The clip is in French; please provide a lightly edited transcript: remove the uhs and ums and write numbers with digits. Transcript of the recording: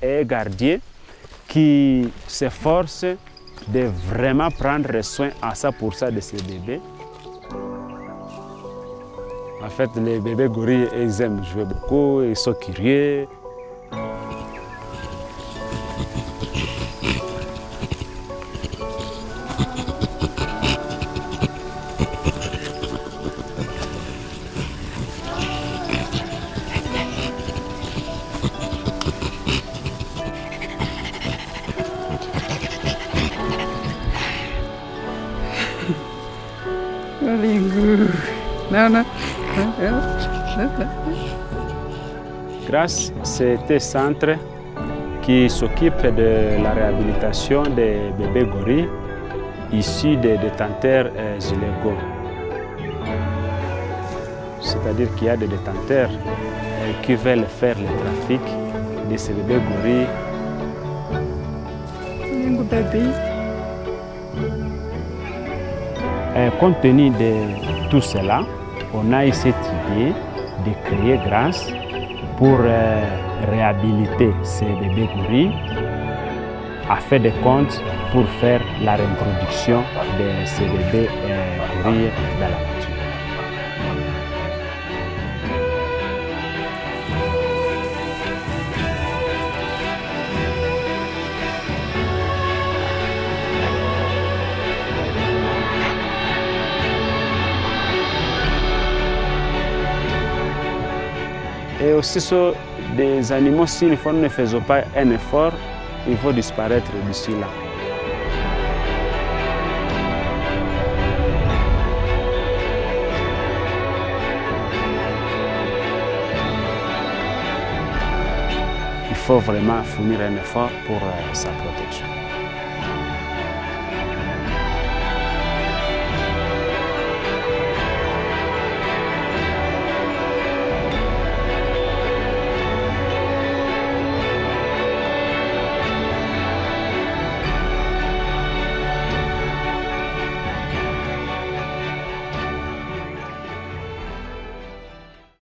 est un gardien qui s'efforce de vraiment prendre soin à 100% de ses bébés. En fait, les bébés gorilles, ils aiment jouer beaucoup, ils sont curieux. Grâce à ce centre qui s'occupe de la réhabilitation des bébés gorilles issus des détenteurs illégaux. C'est-à-dire qu'il y a des détenteurs qui veulent faire le trafic de ces bébés gorilles. Compte tenu de tout cela, on a eu cette idée de créer grâce pour réhabiliter ces bébés gorilles, à faire des comptes pour faire la réintroduction de ces bébés gorilles dans la nature. Et aussi, des animaux, si nous ne faisons pas un effort, ils vont disparaître d'ici là. Il faut vraiment fournir un effort pour sa protection.